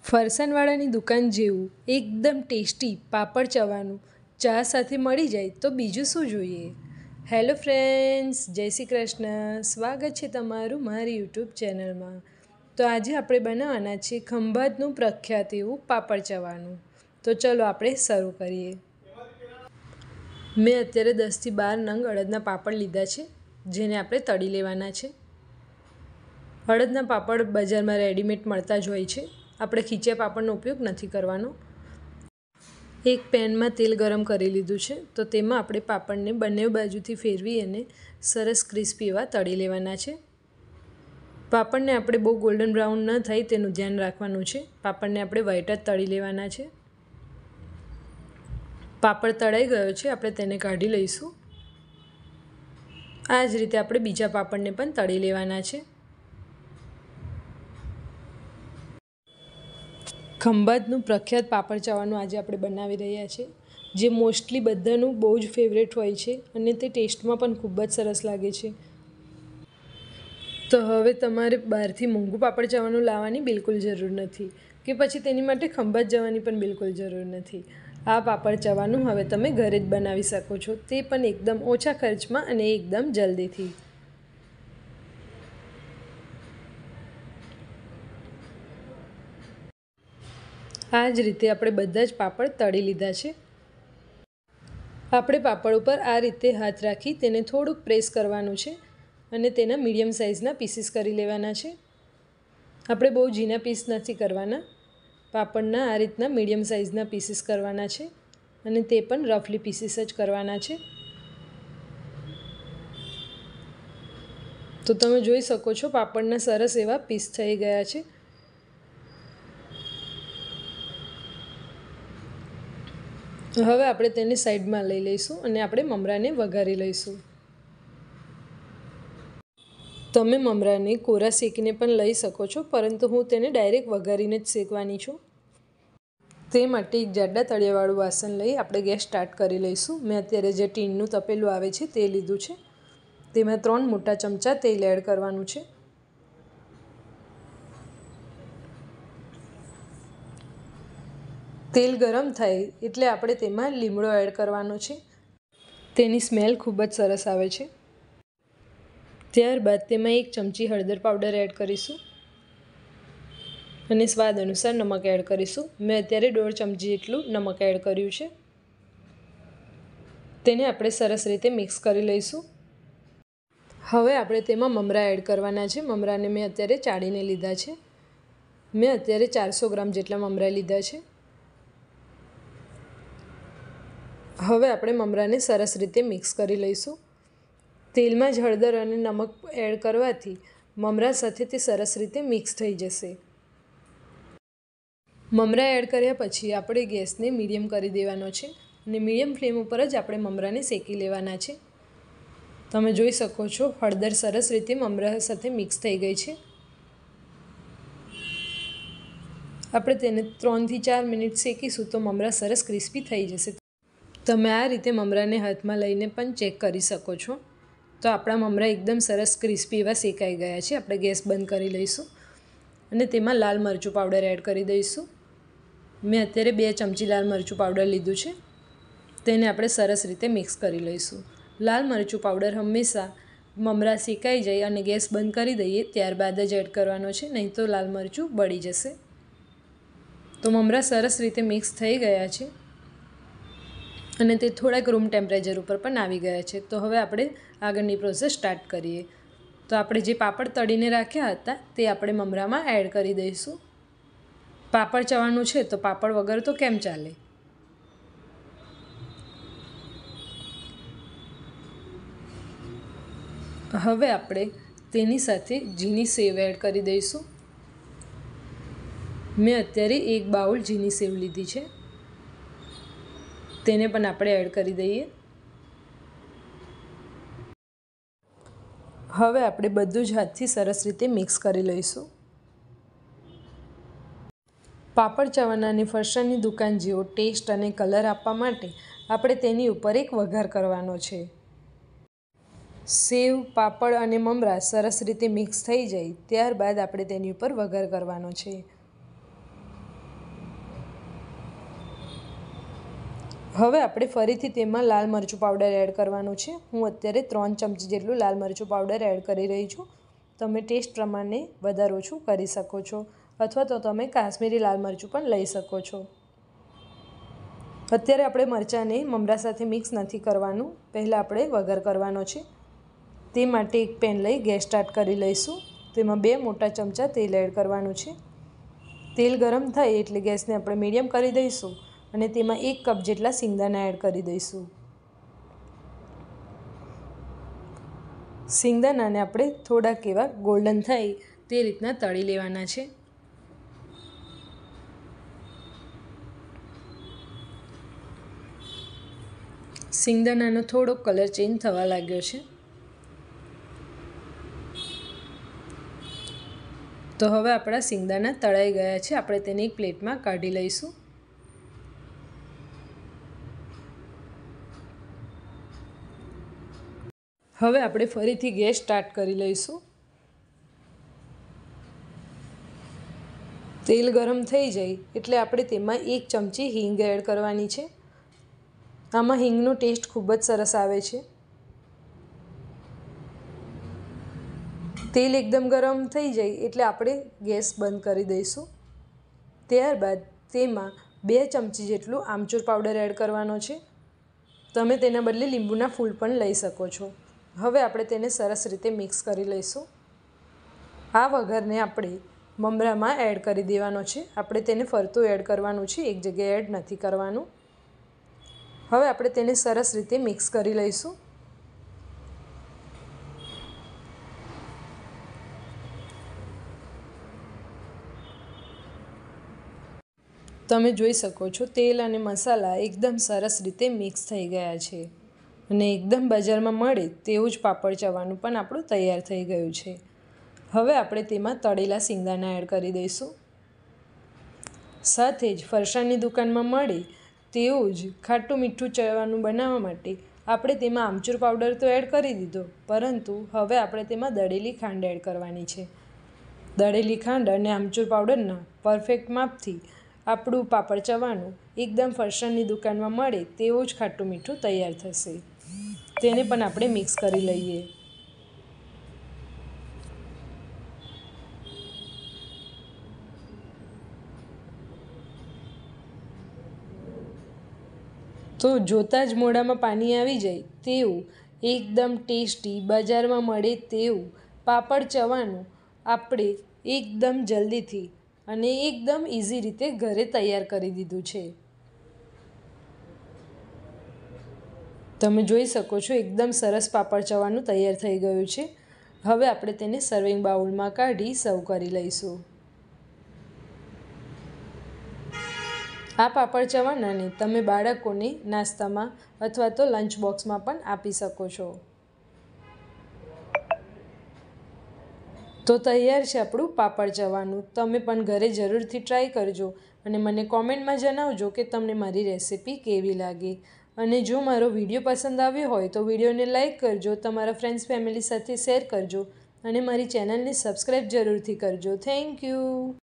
ફરસાણવાળાની દુકાન જેવું એકદમ ટેસ્ટી પાપડ ચવાનું ચા સાથે મળી જાય તો બીજું શું જોઈએ। હેલો ફ્રેન્ડ્સ, જય શ્રી કૃષ્ણ। સ્વાગત છે તમારું મારી યુટ્યુબ ચેનલમાં। તો આજે આપણે બનાવવાના છે ખંભાતનું પ્રખ્યાત એવું પાપડ ચવાનું। તો ચલો આપણે શરૂ કરીએ। મેં અત્યારે 10 થી 12 નંગ અડદના પાપડ લીધા છે, જેને આપણે તળી લેવાના છે। અડદના પાપડ બજારમાં રેડીમેડ મળતા જ હોય છે, આપણે ખીચા પાપડનો ઉપયોગ નથી કરવાનો। એક પેનમાં તેલ ગરમ કરી લીધું છે, તો તેમાં આપણે પાપડને બંને બાજુથી ફેરવી અને સરસ ક્રિસ્પી એવા તળી લેવાના છે। પાપડને આપણે બહુ ગોલ્ડન બ્રાઉન ન થાય તેનું ધ્યાન રાખવાનું છે। પાપડને આપણે વ્હાઈટ જ તળી લેવાના છે। પાપડ તળાઈ ગયો છે, આપણે તેને કાઢી લઈશું। આ જ રીતે આપણે બીજા પાપડને પણ તળી લેવાના છે। ખંભાતનું પ્રખ્યાત પાપડ ચવાનું આજે આપણે બનાવી રહ્યા છીએ, જે મોસ્ટલી બધાનું બહુ જ ફેવરેટ હોય છે અને તે ટેસ્ટમાં પણ ખૂબ જ સરસ લાગે છે। તો હવે તમારે બહારથી મોંઘું પાપડ ચવાનું લાવવાની બિલકુલ જરૂર નથી, કે પછી તેની માટે ખંભાત જવાની પણ બિલકુલ જરૂર નથી। આ પાપડ ચવાનું હવે તમે ઘરે જ બનાવી શકો છો, તે પણ એકદમ ઓછા ખર્ચમાં અને એકદમ જલ્દીથી। આ જ રીતે આપણે બધા જ પાપડ તળી લીધા છે। આપણે પાપડ ઉપર આ રીતે હાથ રાખી તેને થોડુંક પ્રેસ કરવાનું છે અને તેના મીડિયમ સાઇઝના પીસીસ કરી લેવાના છે। આપણે બહુ ઝીણા પીસ નથી કરવાના, પાપડના આ રીતના મીડિયમ સાઇઝના પીસીસ કરવાના છે અને તે પણ રફલી પીસીસ જ કરવાના છે। તો તમે જોઈ શકો છો પાપડના સરસ એવા પીસ થઈ ગયા છે। હવે આપણે તેને સાઈડમાં લઈ લઈશું અને આપણે મમરાને વઘારી લઈશું। તમે મમરાને કોરા શેકીને પણ લઈ શકો છો, પરંતુ હું તેને ડાયરેક્ટ વઘારીને જ શેકવાની છું। તે માટે એક જાડા તળિયાવાળું વાસણ લઈ આપણે ગેસ સ્ટાર્ટ કરી લઈશું। મેં અત્યારે જે ટીનનું તપેલું આવે છે તે લીધું છે, તેમાં 3 મોટા ચમચા તેલ એડ કરવાનું છે। તેલ ગરમ થાય એટલે આપણે તેમાં લીમડો એડ કરવાનો છે, તેની સ્મેલ ખૂબ જ સરસ આવે છે। ત્યારબાદ તેમાં 1 ચમચી હળદર પાવડર એડ કરીશું અને સ્વાદ અનુસાર નમક એડ કરીશું। મેં અત્યારે 1.5 ચમચી જેટલું નમક એડ કર્યું છે। તેને આપણે સરસ રીતે મિક્સ કરી લઈશું। હવે આપણે તેમાં મમરા એડ કરવાના છે। મમરાને મેં અત્યારે ચાળીને લીધા છે। મેં અત્યારે 400 ગ્રામ જેટલા મમરા લીધા છે। હવે આપણે મમરાને સરસ રીતે મિક્સ કરી લઈશું। તેલમાં જ હળદર અને નમક એડ કરવાથી મમરા સાથે તે સરસ રીતે મિક્સ થઈ જશે। મમરા એડ કર્યા પછી આપણે ગેસને મીડિયમ કરી દેવાનો છે અને મીડિયમ ફ્લેમ ઉપર જ આપણે મમરાને શેકી લેવાના છે। તમે જોઈ શકો છો હળદર સરસ રીતે મમરા સાથે મિક્સ થઈ ગઈ છે। આપણે તેને 3 થી 4 મિનિટ શેકીશું તો મમરા સરસ ક્રિસ્પી થઈ જશે। તમે આ રીતે મમરાને હાથમાં લઈને પણ ચેક કરી શકો છો। તો આપણા મમરા એકદમ સરસ ક્રિસ્પી એવા શેકાઈ ગયા છે। આપણે ગેસ બંધ કરી લઈશું અને તેમાં લાલ મરચું પાવડર એડ કરી દઈશું। મેં અત્યારે 2 ચમચી લાલ મરચું પાવડર લીધું છે, તેને આપણે સરસ રીતે મિક્સ કરી લઈશું। લાલ મરચું પાવડર હંમેશા મમરા શેકાઈ જાય અને ગેસ બંધ કરી દઈએ ત્યારબાદ જ એડ કરવાનો છે, નહીં તો લાલ મરચું બળી જશે। તો મમરા સરસ રીતે મિક્સ થઈ ગયા છે અને તે થોડાક રૂમ ટેમ્પરેચર ઉપર પણ આવી ગયા છે। તો હવે આપણે આગળની પ્રોસેસ સ્ટાર્ટ કરીએ। તો આપણે જે પાપડ તળીને રાખ્યા હતા તે આપણે મમરામાં એડ કરી દઈશું। પાપડ ચવાનું છે તો પાપડ વગર તો કેમ ચાલે। હવે આપણે તેની સાથે ઝીણી સેવ એડ કરી દઈશું। મેં અત્યારે 1 બાઉલ ઝીણી સેવ લીધી છે, તેને પણ આપણે એડ કરી દઈએ। હવે આપણે બધું જ હાથથી સરસ રીતે મિક્સ કરી લઈશું। પાપડ ચવાના અને ફરસાણની દુકાન જેવો ટેસ્ટ અને કલર આપવા માટે આપણે તેની ઉપર એક વઘાર કરવાનો છે। સેવ, પાપડ અને મમરા સરસ રીતે મિક્સ થઈ જાય ત્યારબાદ આપણે તેની ઉપર વઘાર કરવાનો છે। હવે આપણે ફરીથી તેમાં લાલ મરચું પાવડર એડ કરવાનું છે। હું અત્યારે 3 ચમચી જેટલું લાલ મરચું પાવડર એડ કરી રહી છું। તમે ટેસ્ટ પ્રમાણે વધારે ઓછું કરી શકો છો, અથવા તો તમે કાશ્મીરી લાલ મરચું પણ લઈ શકો છો। અત્યારે આપણે મરચાંને મમરા સાથે મિક્સ નથી કરવાનું, પહેલાં આપણે વઘાર કરવાનો છે। તે માટે એક પેન લઈ ગેસ સ્ટાર્ટ કરી લઈશું। તેમાં 2 મોટા ચમચા તેલ એડ કરવાનું છે। તેલ ગરમ થાય એટલે ગેસને આપણે મીડિયમ કરી દઈશું અને તેમાં 1 કપ જેટલા સિંગદાણા એડ કરી દઈશું। સિંગદાણાને આપણે થોડાક એવા ગોલ્ડન થાય તે રીતના તળી લેવાના છે। સિંગદાણાનો થોડો કલર ચેન્જ થવા લાગ્યો છે, તો હવે આપણા સિંગદાણા તળાઈ ગયા છે। આપણે તેને એક પ્લેટમાં કાઢી લઈશું। હવે આપણે ફરીથી ગેસ સ્ટાર્ટ કરી લઈશું। તેલ ગરમ થઈ જાય એટલે આપણે તેમાં 1 ચમચી હિંગ એડ કરવાની છે। આમાં હિંગનો ટેસ્ટ ખૂબ જ સરસ આવે છે। તેલ એકદમ ગરમ થઈ જાય એટલે આપણે ગેસ બંધ કરી દઈશું। ત્યારબાદ તેમાં 2 ચમચી જેટલું આમચૂર પાવડર એડ કરવાનો છે। તમે તેના બદલે લીંબુના ફૂલ પણ લઈ શકો છો। હવે આપણે તેને સરસ રીતે મિક્સ કરી લઈશું। આ વઘારને આપણે મમરામાં એડ કરી દેવાનો છે। આપણે તેને ફરતું એડ કરવાનું છે, એક જગ્યાએ એડ નથી કરવાનું। હવે આપણે તેને સરસ રીતે મિક્સ કરી લઈશું। તમે જોઈ શકો છો તેલ અને મસાલા એકદમ સરસ રીતે મિક્સ થઈ ગયા છે અને એકદમ બજારમાં મળે તેવું જ પાપડ ચવાનું પણ આપણું તૈયાર થઈ ગયું છે। હવે આપણે તેમાં તળેલા સિંગદાણા એડ કરી દઈશું। સાથે જ ફરસાણની દુકાનમાં મળે તેવું જ ખાટું મીઠું ચવાનું બનાવવા માટે આપણે તેમાં આમચૂર પાવડર તો એડ કરી દીધો, પરંતુ હવે આપણે તેમાં દળેલી ખાંડ એડ કરવાની છે। દળેલી ખાંડ અને આમચૂર પાવડરના પરફેક્ટ માપથી આપણું પાપડ ચવાનું એકદમ ફરસાણની દુકાનમાં મળે તેવું જ ખાટું મીઠું તૈયાર થશે। તેને પણ આપણે મિક્સ કરી લઈએ। તો જોતાં જ મોઢામાં પાણી આવી જાય તેવું એકદમ ટેસ્ટી બજારમાં મળે તેવું પાપડ ચવાનું આપણે એકદમ જલ્દીથી અને એકદમ ઇઝી રીતે ઘરે તૈયાર કરી દીધું છે। તમે જોઈ શકો છો એકદમ સરસ પાપડ ચવાનું તૈયાર થઈ ગયું છે। હવે આપણે તેને સર્વિંગ બાઉલમાં કાઢી સર્વ કરી લઈશું। આ પાપડ ચવાનાને તમે બાળકોને નાસ્તામાં અથવા તો લંચ બોક્સમાં પણ આપી શકો છો। તો તૈયાર છે આપણું પાપડ ચવાનું। તમે પણ ઘરે જરૂરથી ટ્રાય કરજો અને મને કોમેન્ટમાં જણાવજો કે તમને મારી રેસિપી કેવી લાગી। અને જો મારો વિડીયો પસંદ આવ્યો હોય તો વિડીયોને લાઇક કરજો, તમારા ફ્રેન્ડ્સ ફેમિલી સાથે શેર કરજો અને મારી ચેનલને સબસ્ક્રાઈબ જરૂરથી કરજો। Thank you.